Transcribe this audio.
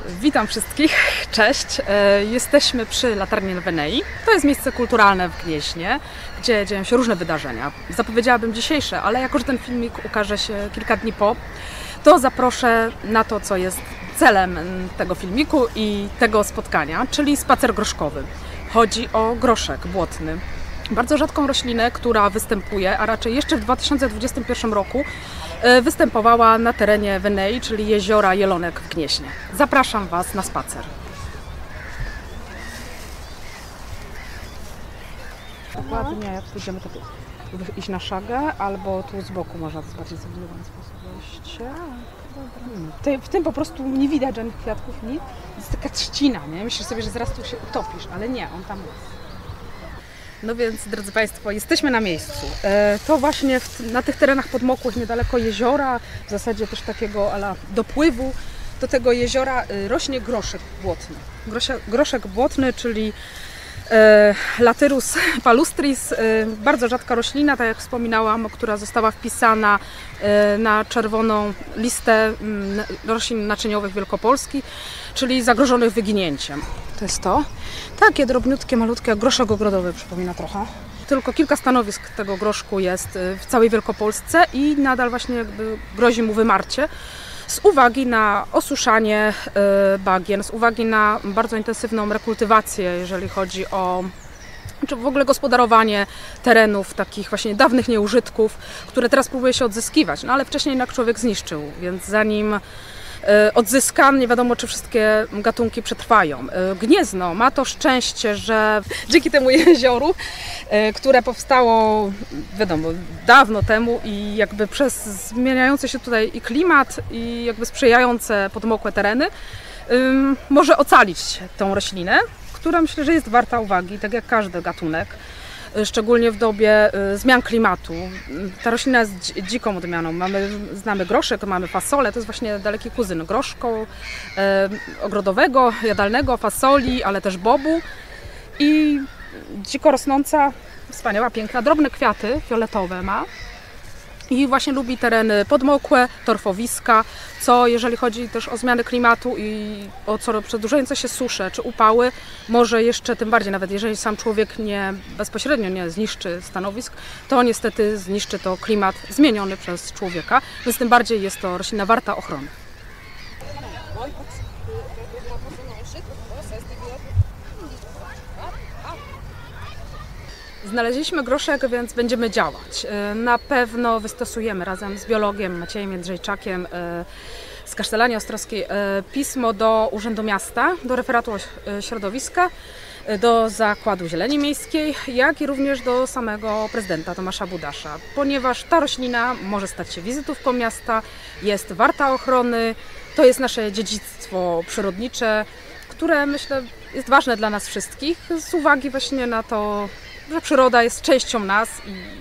Witam wszystkich, cześć. Jesteśmy przy Latarni na Wenei. To jest miejsce kulturalne w Gnieźnie, gdzie dzieją się różne wydarzenia. Zapowiedziałabym dzisiejsze, ale jako że ten filmik ukaże się kilka dni po, to zaproszę na to, co jest celem tego filmiku i tego spotkania, czyli spacer groszkowy. Chodzi o groszek błotny. Bardzo rzadką roślinę, która występuje, a raczej jeszcze w 2021 roku występowała na terenie Wenei, czyli jeziora Jelonek w Gnieźnie. Zapraszam Was na spacer. Dokładnie, jak pójdziemy, to iść na szagę, albo tu z boku można w bardziej cywilizowany sposób wejście. W tym po prostu nie widać żadnych kwiatków, nic. Jest taka trzcina, nie? Myślisz sobie, że zaraz tu się utopisz, ale nie, on tam jest. No więc, drodzy Państwo, jesteśmy na miejscu. To właśnie na tych terenach podmokłych, niedaleko jeziora, w zasadzie też takiego ala dopływu do tego jeziora rośnie groszek błotny. Groszek błotny, czyli Lathyrus palustris, bardzo rzadka roślina, tak jak wspominałam, która została wpisana na czerwoną listę roślin naczyniowych Wielkopolski, czyli zagrożonych wyginięciem. To jest to. Takie drobniutkie, malutkie, jak groszek ogrodowy przypomina trochę. Tylko kilka stanowisk tego groszku jest w całej Wielkopolsce i nadal właśnie jakby grozi mu wymarcie. Z uwagi na osuszanie bagien, z uwagi na bardzo intensywną rekultywację, jeżeli chodzi o czy w ogóle gospodarowanie terenów, takich właśnie dawnych nieużytków, które teraz próbuje się odzyskiwać, no ale wcześniej jednak człowiek zniszczył, więc zanim odzyska, nie wiadomo, czy wszystkie gatunki przetrwają. Gniezno ma to szczęście, że dzięki temu jezioru, które powstało, wiadomo, dawno temu i jakby przez zmieniający się tutaj i klimat, i jakby sprzyjające podmokłe tereny, może ocalić tą roślinę, która myślę, że jest warta uwagi, tak jak każdy gatunek. Szczególnie w dobie zmian klimatu. Ta roślina jest dziką odmianą. Znamy groszek, mamy fasolę, to jest właśnie daleki kuzyn groszku ogrodowego, jadalnego, fasoli, ale też bobu. I dziko rosnąca, wspaniała, piękna, drobne kwiaty fioletowe ma. I właśnie lubi tereny podmokłe, torfowiska, co jeżeli chodzi też o zmiany klimatu i o przedłużające się susze czy upały, może jeszcze tym bardziej, nawet jeżeli sam człowiek bezpośrednio nie zniszczy stanowisk, to niestety zniszczy to klimat zmieniony przez człowieka, więc tym bardziej jest to roślina warta ochrony. Znaleźliśmy groszek, więc będziemy działać. Na pewno wystosujemy razem z biologiem Maciejem Jędrzejczakiem z Kasztelanii Ostrowskiej pismo do Urzędu Miasta, do referatu środowiska, do Zakładu Zieleni Miejskiej, jak i również do samego prezydenta Tomasza Budasza, ponieważ ta roślina może stać się wizytówką miasta, jest warta ochrony, to jest nasze dziedzictwo przyrodnicze, które myślę jest ważne dla nas wszystkich z uwagi właśnie na to, że przyroda jest częścią nas i